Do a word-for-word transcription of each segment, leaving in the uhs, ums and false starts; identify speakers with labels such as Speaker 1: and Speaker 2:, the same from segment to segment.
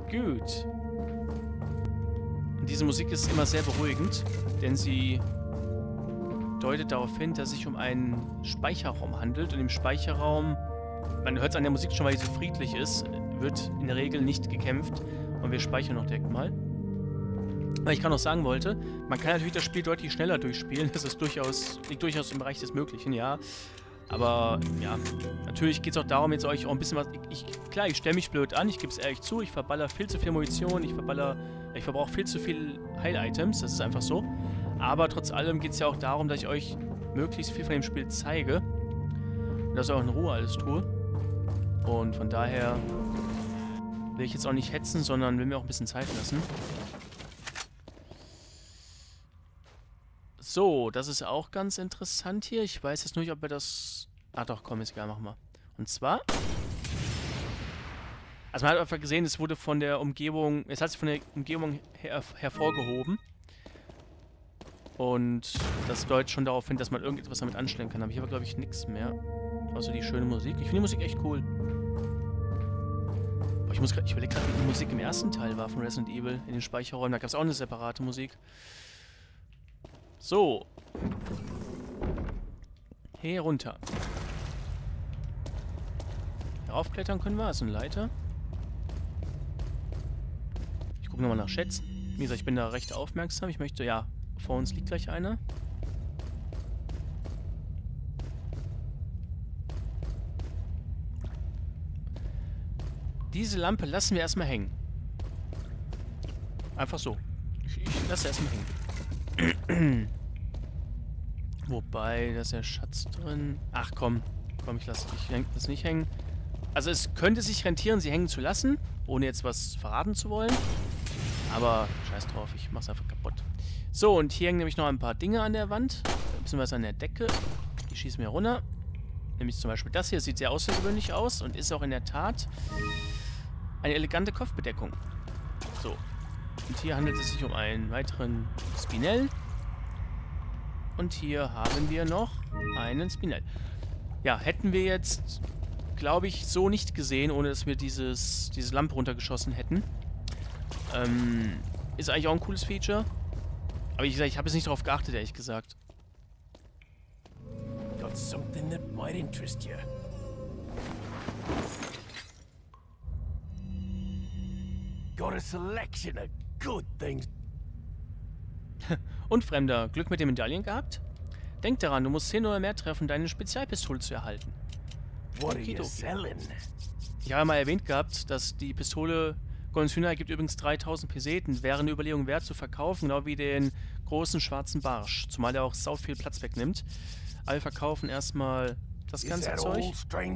Speaker 1: Gut. Und diese Musik ist immer sehr beruhigend, denn sie deutet darauf hin, dass es sich um einen Speicherraum handelt. Und im Speicherraum, man hört es an der Musik schon, weil sie so friedlich ist, wird in der Regel nicht gekämpft. Und wir speichern noch direkt mal. Weil ich gerade noch sagen wollte, man kann natürlich das Spiel deutlich schneller durchspielen. Das ist durchaus, liegt durchaus im Bereich des Möglichen, ja. Aber, ja, natürlich geht es auch darum, jetzt euch auch ein bisschen was... Ich, ich, klar, ich stelle mich blöd an, ich gebe es ehrlich zu, ich verballer viel zu viel Munition, ich verballer... Ich verbrauche viel zu viel Heil-Items, das ist einfach so. Aber trotz allem geht es ja auch darum, dass ich euch möglichst viel von dem Spiel zeige. Und dass ich auch in Ruhe alles tue. Und von daher will ich jetzt auch nicht hetzen, sondern will mir auch ein bisschen Zeit lassen. So, das ist auch ganz interessant hier. Ich weiß jetzt nur nicht, ob wir das... Ah doch, komm, ist egal, machen wir. Und zwar... Also man hat einfach gesehen, es wurde von der Umgebung... Es hat sich von der Umgebung her hervorgehoben. Und das deutet schon darauf hin, dass man irgendetwas damit anstellen kann. Aber hier war, glaube ich, nichts mehr. Außer die schöne Musik. Ich finde die Musik echt cool. Aber ich, muss grad, ich überlege gerade, wie die Musik im ersten Teil war von Resident Evil. In den Speicherräumen. Da gab es auch eine separate Musik. So. Hier runter. Raufklettern können wir. Das ist eine Leiter. Ich gucke nochmal nach Schätzen. Wie gesagt, ich bin da recht aufmerksam. Ich möchte, ja, vor uns liegt gleich einer. Diese Lampe lassen wir erstmal hängen. Einfach so. Ich, ich lasse erstmal hängen. Wobei, da ist der Schatz drin. Ach komm. Komm, ich lasse das nicht hängen. Also es könnte sich rentieren, sie hängen zu lassen, ohne jetzt was verraten zu wollen. Aber scheiß drauf, ich mach's einfach kaputt. So, und hier hängen nämlich noch ein paar Dinge an der Wand. Beziehungsweise an der Decke. Die schießen wir runter. Nämlich zum Beispiel das hier. Sieht sehr außergewöhnlich aus und ist auch in der Tat eine elegante Kopfbedeckung. So. Und hier handelt es sich um einen weiteren Spinell. Und hier haben wir noch einen Spinell. Ja, hätten wir jetzt, glaube ich, so nicht gesehen, ohne dass wir dieses, diese Lampe runtergeschossen hätten. Ähm, ist eigentlich auch ein cooles Feature. Aber ich, ich habe jetzt nicht darauf geachtet, ehrlich gesagt.
Speaker 2: Got something that might interest you. Got a selection of good things.
Speaker 1: Und Fremder, Glück mit den Medaillen gehabt? Denk daran, du musst zehn oder mehr treffen, deine Spezialpistole zu erhalten.
Speaker 2: What are you selling?
Speaker 1: Ich habe mal erwähnt gehabt, dass die Pistole Goldenes Hühner gibt übrigens dreitausend Peseten. Wäre eine Überlegung wert zu verkaufen, genau wie den großen schwarzen Barsch. Zumal der auch sau viel Platz wegnimmt. Aber wir verkaufen erstmal das ganze Zeug.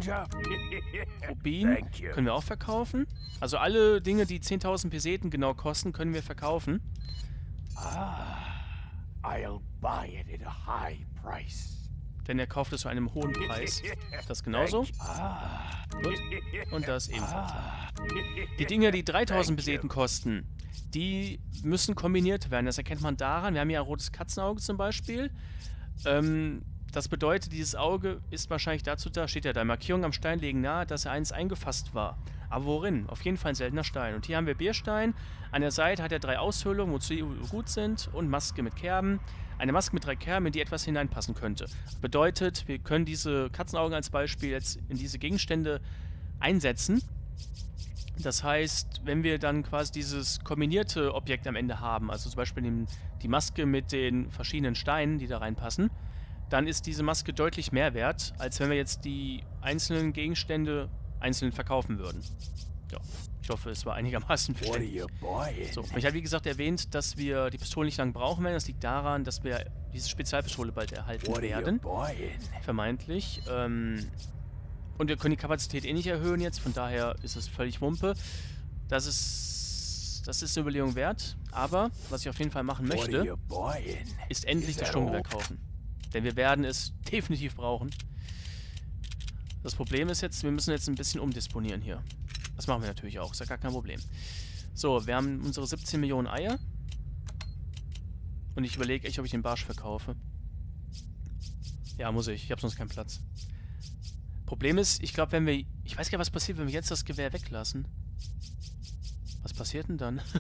Speaker 1: Rubin können wir auch verkaufen. Also alle Dinge, die zehntausend Peseten genau kosten, können wir verkaufen.
Speaker 2: Ah, I'll buy it at a high price.
Speaker 1: Denn er kauft es zu einem hohen Preis. Das genauso. Gut. Und das ebenfalls. Die Dinge, die dreitausend Peseten kosten, die müssen kombiniert werden. Das erkennt man daran. Wir haben hier ein rotes Katzenauge zum Beispiel. Ähm, das bedeutet, dieses Auge ist wahrscheinlich dazu da, steht ja da, Markierungen am Stein legen nahe, dass er eins eingefasst war. Aber worin? Auf jeden Fall ein seltener Stein. Und hier haben wir Bierstein. An der Seite hat er drei Aushöhlungen, wozu die gut sind. Und Maske mit Kerben. Eine Maske mit drei Kerben, in die etwas hineinpassen könnte. Bedeutet, wir können diese Katzenaugen als Beispiel jetzt in diese Gegenstände einsetzen. Das heißt, wenn wir dann quasi dieses kombinierte Objekt am Ende haben, also zum Beispiel den, die Maske mit den verschiedenen Steinen, die da reinpassen, dann ist diese Maske deutlich mehr wert, als wenn wir jetzt die einzelnen Gegenstände einzeln verkaufen würden. Ja, ich hoffe, es war einigermaßen verständlich. So, ich habe wie gesagt erwähnt, dass wir die Pistole nicht lang brauchen werden. Das liegt daran, dass wir diese Spezialpistole bald erhalten werden. Vermeintlich. Ähm, und wir können die Kapazität eh nicht erhöhen jetzt, von daher ist es völlig Wumpe. Das ist, das ist eine Überlegung wert. Aber, was ich auf jeden Fall machen möchte, ist endlich das Sturmgewehr kaufen. Denn wir werden es definitiv brauchen. Das Problem ist jetzt, wir müssen jetzt ein bisschen umdisponieren hier. Das machen wir natürlich auch, ist ja gar kein Problem. So, wir haben unsere siebzehn Millionen Eier. Und ich überlege echt, ob ich den Barsch verkaufe. Ja, muss ich. Ich habe sonst keinen Platz. Problem ist, ich glaube, wenn wir... Ich weiß gar nicht, was passiert, wenn wir jetzt das Gewehr weglassen. Was passiert denn dann?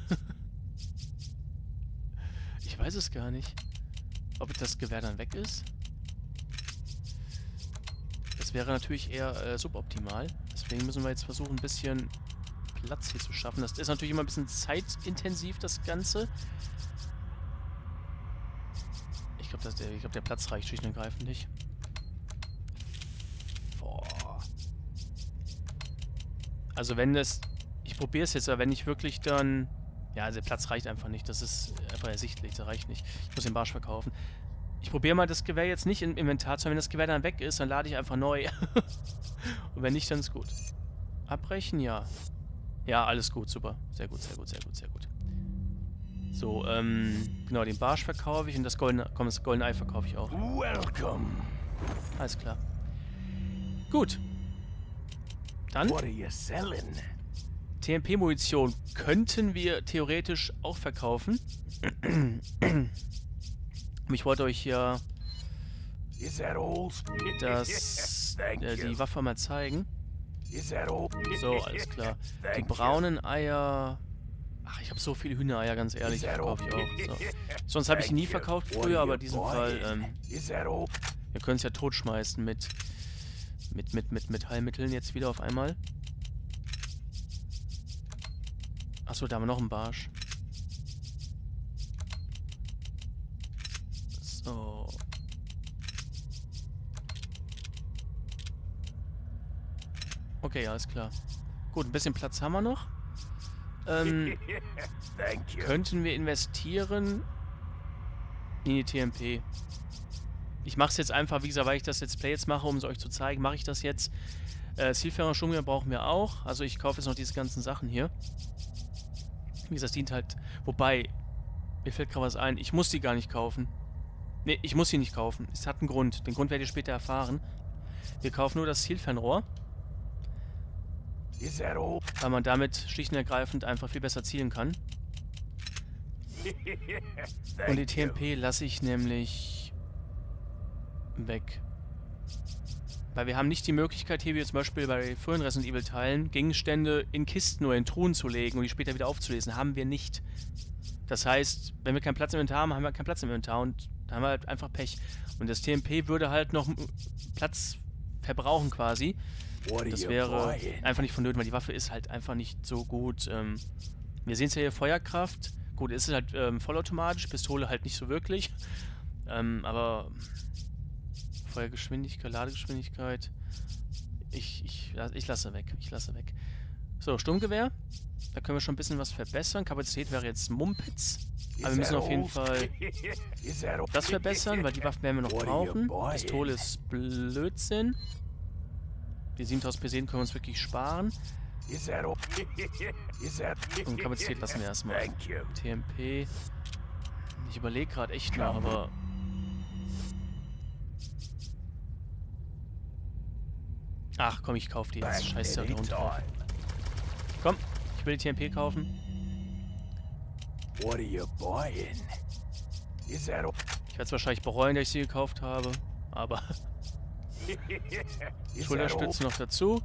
Speaker 1: Ich weiß es gar nicht. Ob das Gewehr dann weg ist? Das wäre natürlich eher äh, suboptimal. Deswegen müssen wir jetzt versuchen, ein bisschen Platz hier zu schaffen. Das ist natürlich immer ein bisschen zeitintensiv, das Ganze. Ich glaube, der, glaub, der Platz reicht schlicht und ergreifend nicht. Boah. Also wenn das... Ich probiere es jetzt, aber wenn ich wirklich dann... Ja, also der Platz reicht einfach nicht. Das ist einfach ersichtlich. Das reicht nicht. Ich muss den Barsch verkaufen. Ich probiere mal das Gewehr jetzt nicht im Inventar zu haben. Wenn das Gewehr dann weg ist, dann lade ich einfach neu. Und wenn nicht, dann ist gut. Abbrechen, ja. Ja, alles gut, super. Sehr gut, sehr gut, sehr gut, sehr gut. So, ähm, genau, den Barsch verkaufe ich und das goldene, komm, das goldene Ei verkaufe ich auch.
Speaker 2: Welcome.
Speaker 1: Alles klar. Gut. Dann
Speaker 2: What are you selling?
Speaker 1: T M P-Munition könnten wir theoretisch auch verkaufen. Ich wollte euch ja
Speaker 2: Is that old?
Speaker 1: das,
Speaker 2: Thank
Speaker 1: äh, die
Speaker 2: you.
Speaker 1: Waffe mal zeigen.
Speaker 2: Is that old?
Speaker 1: So, alles klar. Die
Speaker 2: Thank you.
Speaker 1: braunen Eier... Ach, ich habe so viele Hühnereier, ganz ehrlich, die verkaufe ich auch. So. Sonst habe ich die nie verkauft früher, aber in diesem Fall, ähm,
Speaker 2: Is that old?
Speaker 1: wir können es ja totschmeißen mit, mit, mit, mit, mit Heilmitteln jetzt wieder auf einmal. Achso, da haben wir noch einen Barsch. So. Okay, alles klar. Gut, ein bisschen Platz haben wir noch. Ähm,
Speaker 2: Thank you.
Speaker 1: könnten wir investieren in die T M P. Ich mache es jetzt einfach, wie gesagt, weil ich das Let's Play jetzt mache, um es euch zu zeigen, mache ich das jetzt. Äh, Zielfernrohr Sturmgewehr brauchen wir auch. Also ich kaufe jetzt noch diese ganzen Sachen hier. Wie gesagt, das dient halt... Wobei, mir fällt gerade was ein. Ich muss die gar nicht kaufen. Ne, ich muss sie nicht kaufen. Es hat einen Grund. Den Grund werdet ihr später erfahren. Wir kaufen nur das Zielfernrohr.
Speaker 2: Is that old?
Speaker 1: Weil man damit schlicht und ergreifend einfach viel besser zielen kann. Und die T M P lasse ich nämlich weg. Weil wir haben nicht die Möglichkeit, hier wie zum Beispiel bei früheren Resident Evil Teilen, Gegenstände in Kisten oder in Truhen zu legen und die später wieder aufzulesen. Haben wir nicht. Das heißt, wenn wir keinen Platz im Inventar haben, haben wir keinen Platz im Inventar und da haben wir halt einfach Pech. Und das T M P würde halt noch Platz verbrauchen quasi. Das wäre einfach nicht vonnöten, weil die Waffe ist halt einfach nicht so gut. Ähm, wir sehen es ja hier, Feuerkraft. Gut, ist es halt ähm, vollautomatisch, Pistole halt nicht so wirklich. Ähm, aber Feuergeschwindigkeit, Ladegeschwindigkeit. Ich, ich, ich lasse weg. Ich lasse weg. So, Sturmgewehr. Da können wir schon ein bisschen was verbessern. Kapazität wäre jetzt Mumpitz. Aber wir müssen auf jeden Fall das verbessern, weil die Waffen werden wir noch brauchen. Pistole ist Blödsinn. Die siebentausend P C können wir uns wirklich sparen. Und Kapazität lassen wir erstmal. T M P. Ich überlege gerade echt noch, aber... Ach komm, ich kaufe die jetzt. Scheiß der Hund drauf. Komm, ich will die T M P kaufen.
Speaker 2: What are you buying? Is that old?
Speaker 1: Ich werde es wahrscheinlich bereuen, dass ich sie gekauft habe, aber... Schulterstütze noch dazu.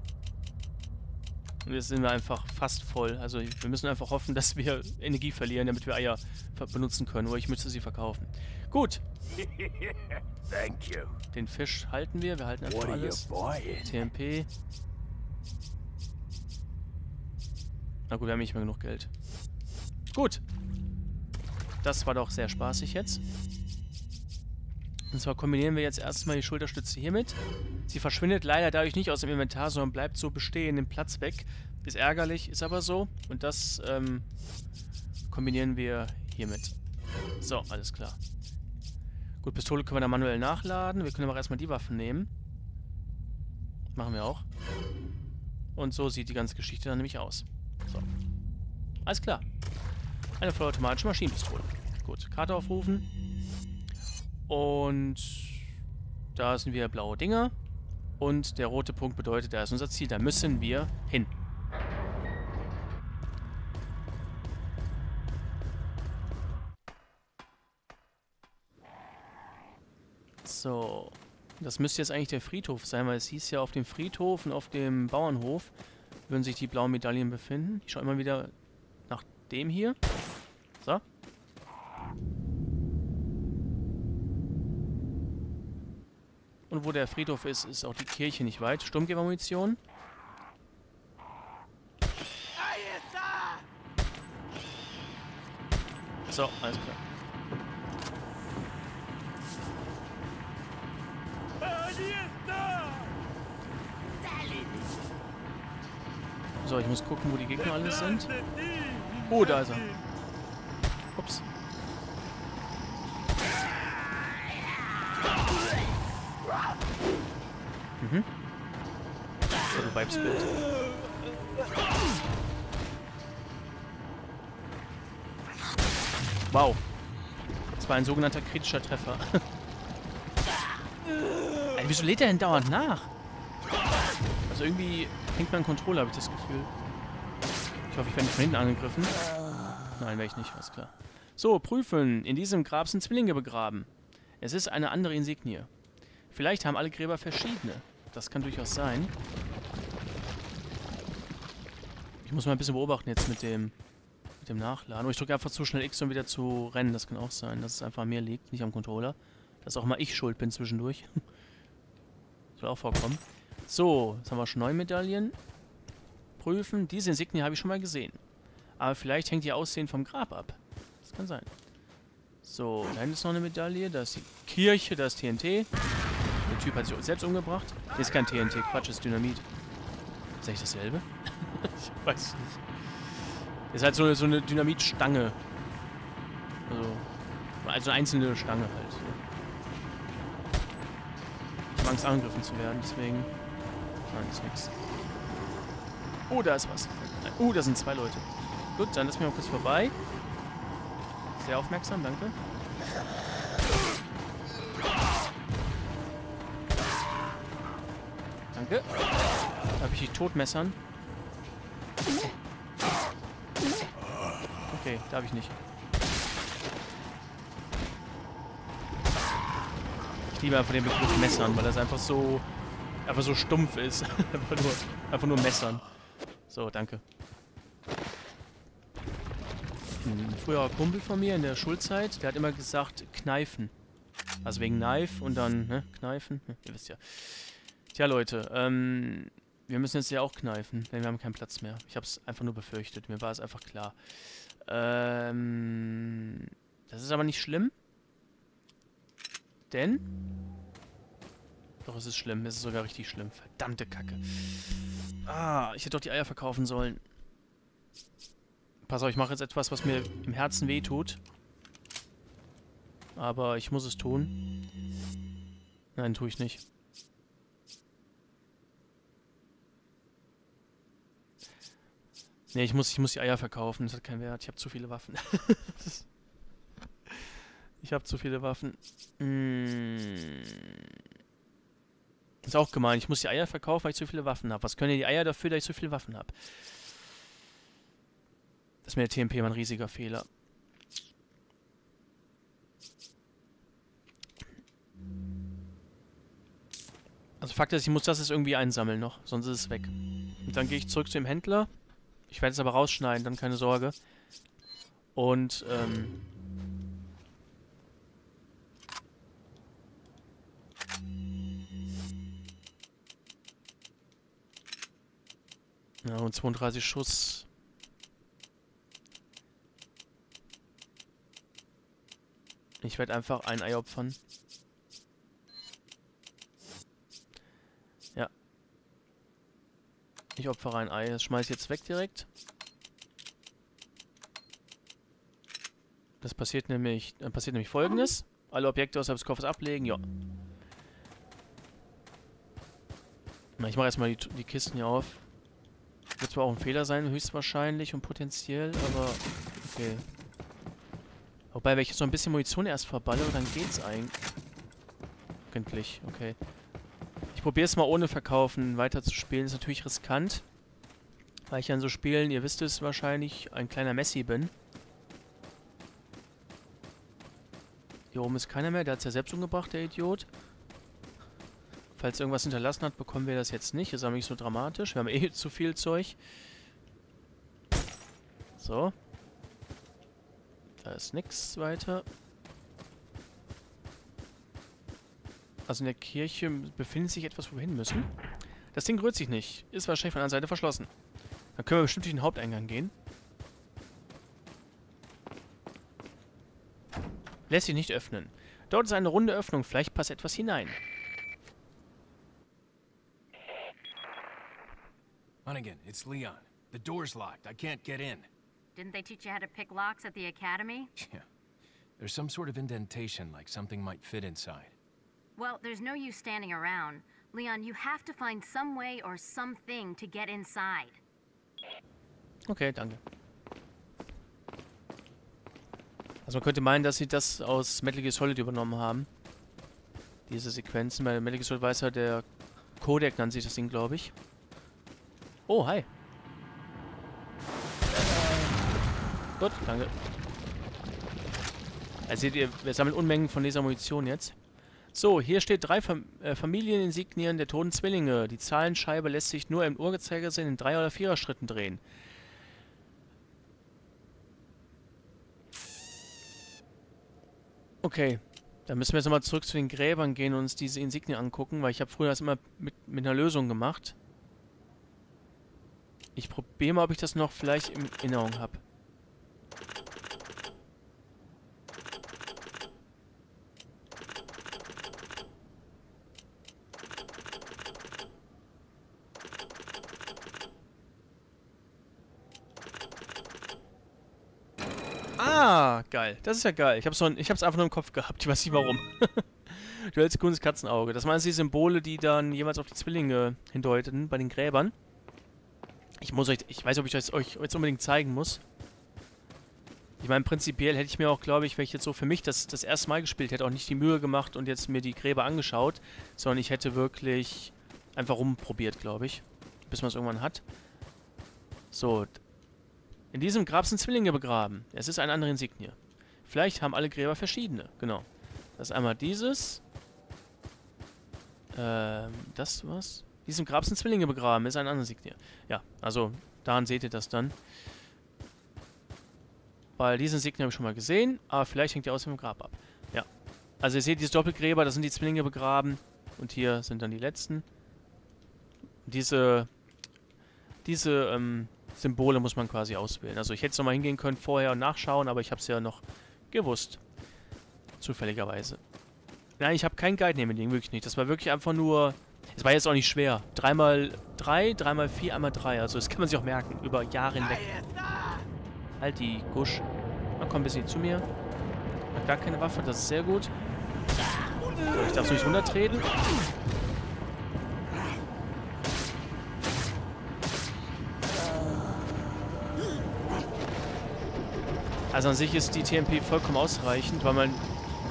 Speaker 1: Und jetzt sind wir einfach fast voll. Also wir müssen einfach hoffen, dass wir Energie verlieren, damit wir Eier benutzen können. Oder ich müsste sie verkaufen. Gut.
Speaker 2: Thank you.
Speaker 1: Den Fisch halten wir. Wir halten einfach alles. T M P. Na gut, wir haben nicht mehr genug Geld. Gut. Das war doch sehr spaßig jetzt. Und zwar kombinieren wir jetzt erstmal die Schulterstütze hiermit. Sie verschwindet leider dadurch nicht aus dem Inventar, sondern bleibt so bestehen, den Platz weg. Ist ärgerlich, ist aber so. Und das ähm, kombinieren wir hiermit. So, alles klar. Gut, Pistole können wir dann manuell nachladen. Wir können aber erstmal die Waffen nehmen. Machen wir auch. Und so sieht die ganze Geschichte dann nämlich aus. So. Alles klar. Eine vollautomatische Maschinenpistole. Gut, Karte aufrufen. Und da sind wieder blaue Dinger. Und der rote Punkt bedeutet, da ist unser Ziel. Da müssen wir hin. So. Das müsste jetzt eigentlich der Friedhof sein, weil es hieß ja, auf dem Friedhof und auf dem Bauernhof würden sich die blauen Medaillen befinden. Ich schaue immer wieder dem hier. So. Und wo der Friedhof ist, ist auch die Kirche nicht weit. Sturmgewehrmunition. So, alles klar. So, ich muss gucken, wo die Gegner alles sind. Oh, da ist er. Ups. Mhm. So, du Weibsbild. Wow. Das war ein sogenannter kritischer Treffer. Ey, wieso lädt er denn dauernd nach? Also irgendwie hängt mein Controller, habe ich das Gefühl. Ich hoffe, ich werde nicht von hinten angegriffen. Nein, werde ich nicht, alles klar. So, prüfen. In diesem Grab sind Zwillinge begraben. Es ist eine andere Insignie. Vielleicht haben alle Gräber verschiedene. Das kann durchaus sein. Ich muss mal ein bisschen beobachten jetzt mit dem, mit dem Nachladen. Oh, ich drücke einfach zu schnell X, um wieder zu rennen. Das kann auch sein, dass es einfach an mir liegt, nicht am Controller. Dass auch mal ich schuld bin zwischendurch. Soll auch vorkommen. So, jetzt haben wir schon neun Medaillen. Prüfen. Diese Insignie habe ich schon mal gesehen. Aber vielleicht hängt ihr Aussehen vom Grab ab. Das kann sein. So, da hinten ist noch eine Medaille. Da ist die Kirche, da ist T N T. Der Typ hat sich selbst umgebracht. Hier ist kein T N T, Quatsch, ist Dynamit. Ist eigentlich dasselbe? Ich weiß es nicht. Ist halt so, so eine Dynamitstange. Also, also eine einzelne Stange halt. Ich habe Angst, angegriffen zu werden, deswegen... Nein, ist nix. Oh, da ist was. Oh, da sind zwei Leute. Gut, dann lass mich mal kurz vorbei. Sehr aufmerksam, danke. Danke. Darf ich dich totmessern? Okay, darf ich nicht. Ich liebe einfach den Begriff Messern, weil das einfach so einfach so stumpf ist. einfach, nur, einfach nur Messern. So, danke. Ein früherer Kumpel von mir in der Schulzeit, der hat immer gesagt, kneifen. Also wegen Knife und dann, ne, kneifen. Hm, ihr wisst ja. Tja, Leute, ähm, wir müssen jetzt ja auch kneifen, denn wir haben keinen Platz mehr. Ich habe es einfach nur befürchtet, mir war es einfach klar. Ähm, das ist aber nicht schlimm. Denn... Doch, es ist schlimm, es ist sogar richtig schlimm. Verdammte Kacke. Ah, ich hätte doch die Eier verkaufen sollen. Pass auf, ich mache jetzt etwas, was mir im Herzen wehtut. Aber ich muss es tun. Nein, tue ich nicht. Nee, ich muss, ich muss die Eier verkaufen. Das hat keinen Wert. Ich habe zu viele Waffen. ich habe zu viele Waffen. Hm. Ist auch gemein. Ich muss die Eier verkaufen, weil ich zu viele Waffen habe. Was können die Eier dafür, dass ich zu viele Waffen habe? Das ist mir der T M P mal ein riesiger Fehler. Also Fakt ist, ich muss das jetzt irgendwie einsammeln noch, sonst ist es weg. Und dann gehe ich zurück zu dem Händler. Ich werde es aber rausschneiden, dann keine Sorge. Und, ähm... ja, und zweiunddreißig Schuss. Ich werde einfach ein Ei opfern. Ja. Ich opfere ein Ei. Das schmeiße ich jetzt weg direkt. Das passiert nämlich, äh, passiert nämlich Folgendes. Alle Objekte außerhalb des Koffers ablegen. Ja. Na, ich mache erstmal die, die Kisten hier auf. Wird zwar auch ein Fehler sein, höchstwahrscheinlich und potenziell, aber okay. Wobei, wenn ich jetzt noch ein bisschen Munition erst verballe, dann geht's eigentlich. Okay. Ich probiere es mal ohne Verkaufen weiter zu spielen. Ist natürlich riskant. Weil ich an so Spielen, ihr wisst es wahrscheinlich, ein kleiner Messi bin. Hier oben ist keiner mehr. Der hat es ja selbst umgebracht, der Idiot. Falls irgendwas hinterlassen hat, bekommen wir das jetzt nicht. Ist aber nicht so dramatisch. Wir haben eh zu viel Zeug. So. Da ist nichts weiter. Also in der Kirche befindet sich etwas, wo wir hin müssen. Das Ding rührt sich nicht. Ist wahrscheinlich von einer Seite verschlossen. Dann können wir bestimmt durch den Haupteingang gehen. Lässt sich nicht öffnen. Dort ist eine runde Öffnung. Vielleicht passt etwas hinein.
Speaker 3: Hunnigan, it's Leon. The door's locked. I can't get in.
Speaker 4: Didn't they teach you how to pick locks at the academy?
Speaker 3: Yeah. There's some sort of indentation, like something might fit inside.
Speaker 4: Well, there's no use standing around. Leon, you have to find some way or something to get inside.
Speaker 1: Okay, danke. Also man könnte meinen, dass sie das aus Metal Gear Solid übernommen haben. Diese Sequenzen. Bei Metal Gear Solid weiß ja der Codec, nennt sich das Ding, glaube ich. Oh, hi. Gut, danke. Also seht ihr, wir sammeln Unmengen von dieser Munition jetzt. So, hier steht drei Fam äh, Familieninsignien der toten Zwillinge. Die Zahlenscheibe lässt sich nur im Uhrzeigersinn in drei oder vierer Schritten drehen. Okay, dann müssen wir jetzt nochmal zurück zu den Gräbern gehen und uns diese Insignien angucken, weil ich habe früher das immer mit, mit einer Lösung gemacht. Ich probiere mal, ob ich das noch vielleicht in Erinnerung habe. Ah, geil. Das ist ja geil. Ich hab's, so ein, ich hab's einfach nur im Kopf gehabt. Ich weiß nicht warum. Du hältst grünes Katzenauge. Das waren die Symbole, die dann jeweils auf die Zwillinge hindeuteten bei den Gräbern. Ich muss euch, ich weiß, ob ich das euch jetzt unbedingt zeigen muss. Ich meine, prinzipiell hätte ich mir auch, glaube ich, wenn ich jetzt so für mich das, das erste Mal gespielt hätte, auch nicht die Mühe gemacht und jetzt mir die Gräber angeschaut, sondern ich hätte wirklich einfach rumprobiert, glaube ich, bis man es irgendwann hat. So, in diesem Grab sind Zwillinge begraben. Es ist eine andere Insignie. Vielleicht haben alle Gräber verschiedene, genau. Das ist einmal dieses. Ähm, das was? In diesem Grab sind Zwillinge begraben, ist eine andere Insignie. Ja, also daran seht ihr das dann. Weil diese Insignie habe ich schon mal gesehen, aber vielleicht hängt die aus dem Grab ab. Ja. Also ihr seht diese Doppelgräber, da sind die Zwillinge begraben. Und hier sind dann die letzten. Diese, diese ähm, Symbole muss man quasi auswählen. Also ich hätte es nochmal hingehen können, vorher und nachschauen, aber ich habe es ja noch gewusst. Zufälligerweise. Nein, ich habe keinen Guide neben dem, wirklich nicht. Das war wirklich einfach nur... Es war jetzt auch nicht schwer. Dreimal drei, dreimal vier, einmal drei. Also das kann man sich auch merken. Über Jahre hinweg. Halt die Gusch. Na komm ein bisschen zu mir. Hat gar keine Waffe, das ist sehr gut. So, ich darf so nicht runtertreten. Also an sich ist die T M P vollkommen ausreichend, weil man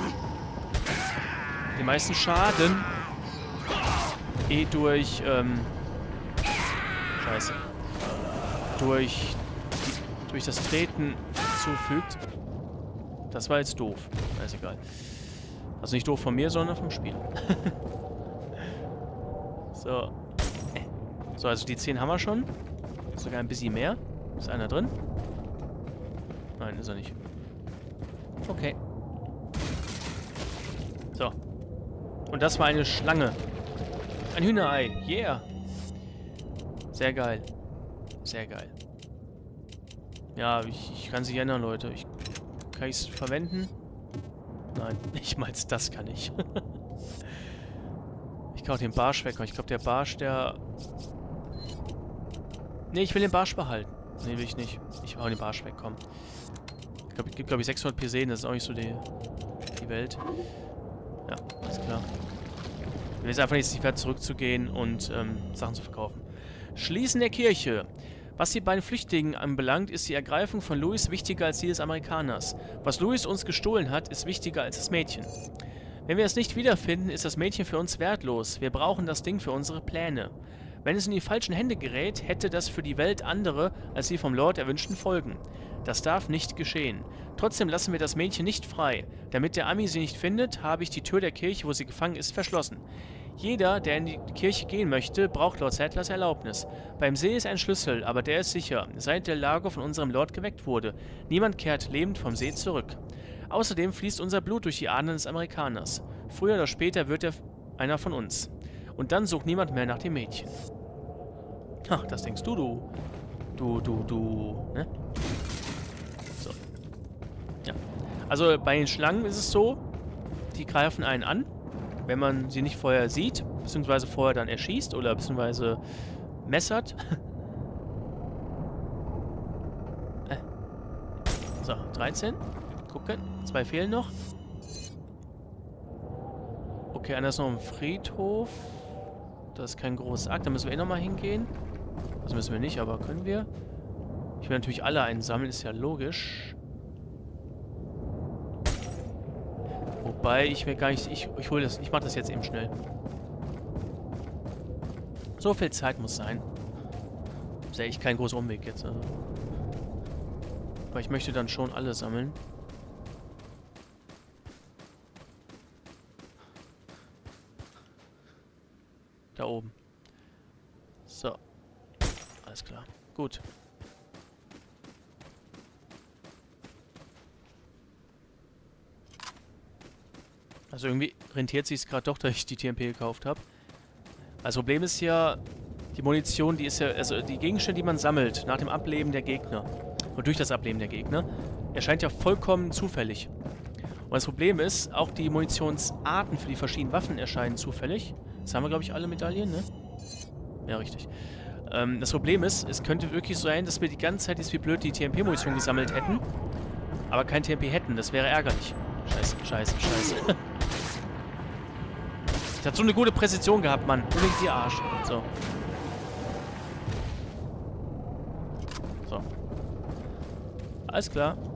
Speaker 1: den meisten Schaden eh durch, ähm, Scheiße, durch, die, durch das Treten zufügt. Das war jetzt doof. Na, ist egal. Also nicht doof von mir, sondern vom Spiel. So. So, also die zehn haben wir schon. Sogar ein bisschen mehr. Ist einer drin? Nein, ist er nicht. Okay. So. Und das war eine Schlange. Ein Hühnerei. Yeah. Sehr geil. Sehr geil. Ja, ich, ich kann sich ändern, Leute. Ich, kann ich es verwenden? Nein, nicht mal das kann ich. Ich kann auch den Barsch weg. Ich glaube, der Barsch, der... Ne, ich will den Barsch behalten. Ne, will ich nicht. Ich will auch den Barsch wegkommen. Ich glaube, es gibt, glaube ich, sechshundert P C. Das ist auch nicht so die, die Welt. Ja, alles klar. Ich will jetzt einfach nicht wert zurückzugehen und ähm, Sachen zu verkaufen. Schließen der Kirche. Was die beiden Flüchtlingen anbelangt, ist die Ergreifung von Louis wichtiger als die des Amerikaners. Was Louis uns gestohlen hat, ist wichtiger als das Mädchen. Wenn wir es nicht wiederfinden, ist das Mädchen für uns wertlos. Wir brauchen das Ding für unsere Pläne. Wenn es in die falschen Hände gerät, hätte das für die Welt andere als die vom Lord erwünschten Folgen. Das darf nicht geschehen. Trotzdem lassen wir das Mädchen nicht frei. Damit der Ami sie nicht findet, habe ich die Tür der Kirche, wo sie gefangen ist, verschlossen. Jeder, der in die Kirche gehen möchte, braucht Lord Sadlers Erlaubnis. Beim See ist ein Schlüssel, aber der ist sicher, seit der Lage von unserem Lord geweckt wurde. Niemand kehrt lebend vom See zurück. Außerdem fließt unser Blut durch die Adern des Amerikaners. Früher oder später wird er einer von uns. Und dann sucht niemand mehr nach dem Mädchen. Ach, das denkst du, du. Du, du, du. Ne? So. Ja. Also bei den Schlangen ist es so, die greifen einen an, wenn man sie nicht vorher sieht, beziehungsweise vorher dann erschießt oder beziehungsweise messert. äh. So, dreizehn. Gucken. Zwei fehlen noch. Okay, einer ist noch im Friedhof. Das ist kein großes Akt. Da müssen wir eh nochmal hingehen. Das müssen wir nicht, aber können wir. Ich will natürlich alle einsammeln, ist ja logisch. Wobei, ich will gar nicht... Ich, ich hole das... Ich mache das jetzt eben schnell. So viel Zeit muss sein. Ist ja echt kein großer Umweg jetzt. Also. Aber ich möchte dann schon alle sammeln. Da oben. So. Alles klar. Gut. Also irgendwie rentiert sich es gerade doch, dass ich die T M P gekauft habe. Das Problem ist ja, die Munition, die ist ja, also die Gegenstände, die man sammelt nach dem Ableben der Gegner und durch das Ableben der Gegner, erscheint ja vollkommen zufällig. Und das Problem ist, auch die Munitionsarten für die verschiedenen Waffen erscheinen zufällig. Jetzt haben wir, glaube ich, alle Medaillen, ne? Ja, richtig. Ähm, das Problem ist, es könnte wirklich sein, dass wir die ganze Zeit jetzt wie blöd die T M P-Munition gesammelt hätten, aber kein T M P hätten. Das wäre ärgerlich. Scheiße, scheiße, scheiße. Ich hatte so eine gute Präzision gehabt, Mann. Unbedingt die Arsch. So. So. Alles klar.